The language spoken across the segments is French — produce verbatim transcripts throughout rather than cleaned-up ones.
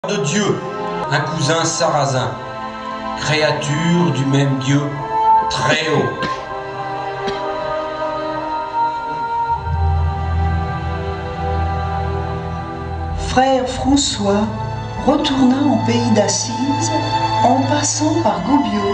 de Dieu, un cousin sarrasin, créature du même Dieu, très haut. Frère François retourna en pays d'Assise en passant par Goubiot.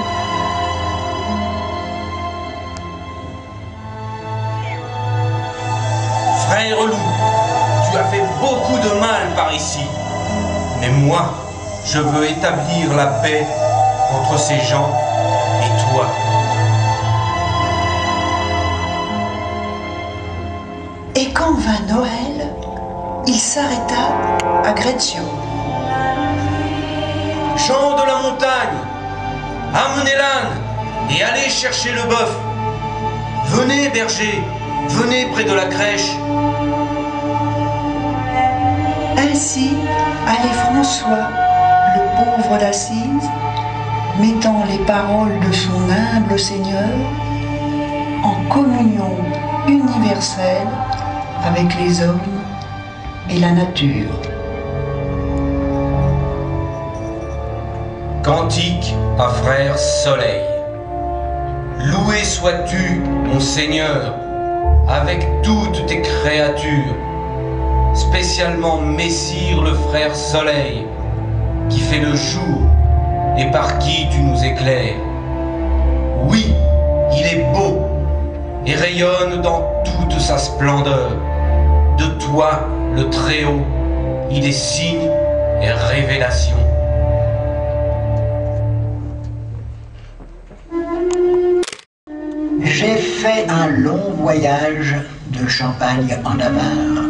Frère loup, tu as fait beaucoup de mal par ici, mais moi, je veux établir la paix entre ces gens et toi. Et quand vint Noël, il s'arrêta à Greccio. Gens de la montagne, amenez l'âne et allez chercher le bœuf. Venez, berger, venez près de la crèche. Ainsi allait François, le pauvre d'Assise, mettant les paroles de son humble Seigneur en communion universelle avec les hommes et la nature. Cantique à frère Soleil. Loué sois-tu, mon Seigneur, avec toutes tes créatures, spécialement Messire le frère Soleil, qui fait le jour et par qui tu nous éclaires. Oui, il est beau et rayonne dans toute sa splendeur. De toi, le Très-Haut, il est signe et révélation. J'ai fait un long voyage de Champagne en Navarre.